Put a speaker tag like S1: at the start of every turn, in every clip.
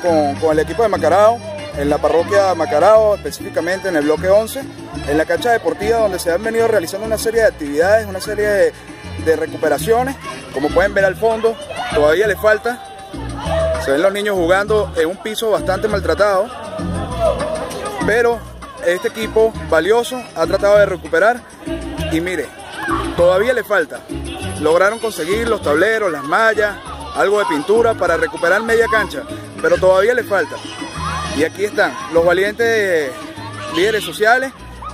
S1: con el equipo de Macarao, en la parroquia Macarao, específicamente en el bloque 11, en la cancha deportiva donde se han venido realizando una serie de actividades, una serie de recuperaciones. Como pueden ver al fondo, todavía le falta. Se ven los niños jugando en un piso bastante maltratado, pero este equipo valioso ha tratado de recuperar y mire, todavía le falta. Lograron conseguir los tableros, las mallas, algo de pintura para recuperar media cancha, pero todavía le falta. Y aquí están los valientes líderes sociales.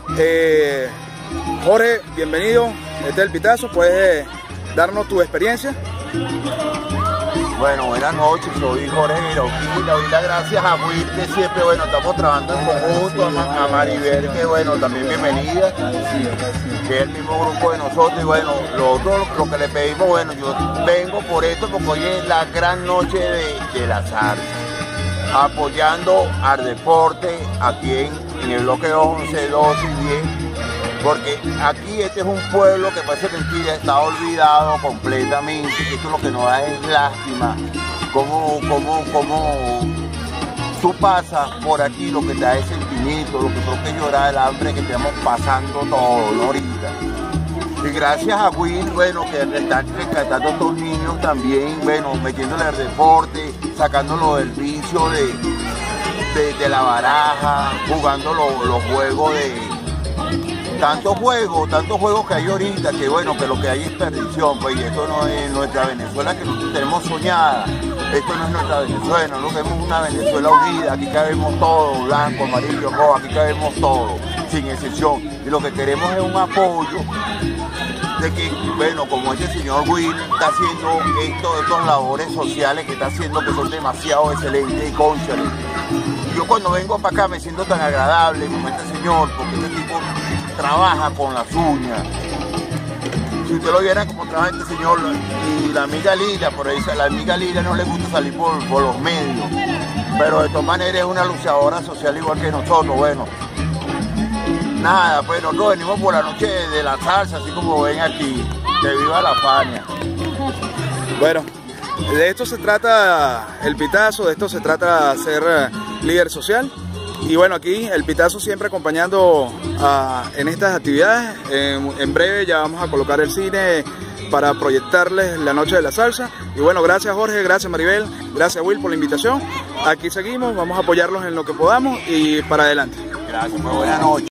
S1: Jorge, bienvenido, este es el Pitazo, puedes darnos tu experiencia.
S2: Bueno, buenas noches, soy Jorge Mirauquí, le doy las gracias a Will, que siempre, bueno, estamos trabajando en conjunto, a Maribel, que bueno, también bienvenida, que es el mismo grupo de nosotros, y bueno, lo que le pedimos, bueno, yo vengo por esto, porque hoy es la gran noche de la salsa, apoyando al deporte aquí en el bloque 11, 2 y 10, porque aquí este es un pueblo que parece mentira, está olvidado completamente, que esto lo que nos da es lástima, como tú pasas por aquí, lo que te da es sentimiento, lo que provoca llorar, el hambre que estamos pasando todos, ¿no? Ahorita. Y gracias a Will, bueno, que están rescatando a estos niños también, bueno, metiéndole al deporte, sacándolo del vicio de la baraja, jugando los juegos de... Tantos juegos que hay ahorita, que bueno, que lo que hay es perdición, pues, y esto no es nuestra Venezuela que nosotros tenemos soñada, esto no es nuestra Venezuela, nosotros tenemos una Venezuela unida, aquí cabemos todos, blanco, amarillo, rojo, aquí cabemos todos, sin excepción, y lo que queremos es un apoyo de que, bueno, como ese señor Will está haciendo estas labores sociales que está haciendo, que son demasiado excelentes y cónchale. Yo cuando vengo para acá me siento tan agradable como este señor, porque este tipo trabaja con las uñas. Si usted lo viera como trabaja este señor, y la amiga Lila, por ahí la amiga Lila no le gusta salir por los medios, pero de todas maneras es una luchadora social igual que nosotros, bueno. Nada, pues nosotros venimos por la noche de la salsa, así como ven aquí, que viva la Fania.
S1: Bueno, de esto se trata el Pitazo, de esto se trata ser líder social. Y bueno, aquí el Pitazo siempre acompañando en estas actividades. En breve ya vamos a colocar el cine para proyectarles la noche de la salsa. Y bueno, gracias Jorge, gracias Maribel, gracias Will por la invitación. Aquí seguimos, vamos a apoyarlos en lo que podamos y para adelante.
S2: Gracias, muy buena noche.